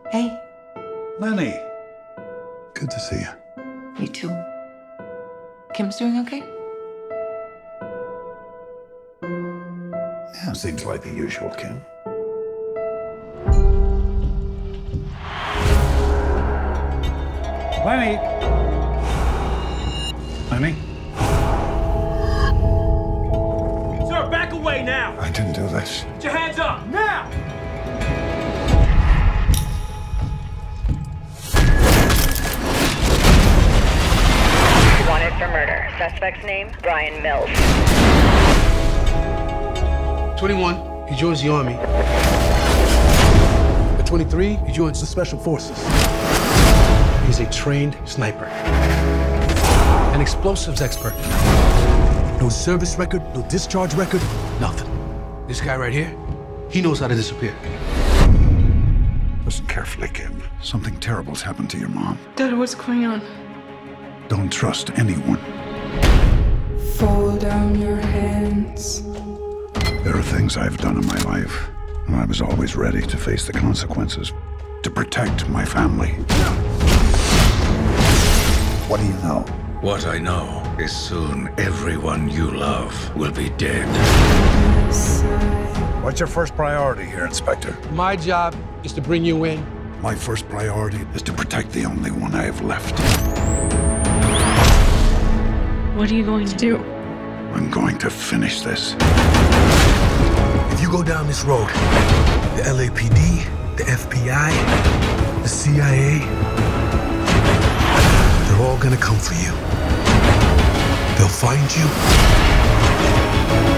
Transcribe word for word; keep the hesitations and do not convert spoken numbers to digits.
Hey. Lenny. Good to see you. You too. Kim's doing okay? Yeah, seems like the usual, Kim. Lenny! Lenny? Sir, back away now! I didn't do this. Put your hands up, now! Wanted for murder. Suspect's name, Brian Mills. twenty-one, he joins the Army. At twenty-three, he joins the Special Forces. He's a trained sniper. An explosives expert. No service record, no discharge record, nothing. This guy right here, he knows how to disappear. Listen carefully, Kim. Something terrible's happened to your mom. Dad, what's going on? Don't trust anyone. Fold down your hands. There are things I've done in my life, and I was always ready to face the consequences, to protect my family. What do you know? What I know is soon everyone you love will be dead. What's your first priority here, Inspector? My job is to bring you in. My first priority is to protect the only one I have left. What are you going to do? I'm going to finish this. If you go down this road, the L A P D, the F B I, the C I A, they're all gonna come for you. They'll find you.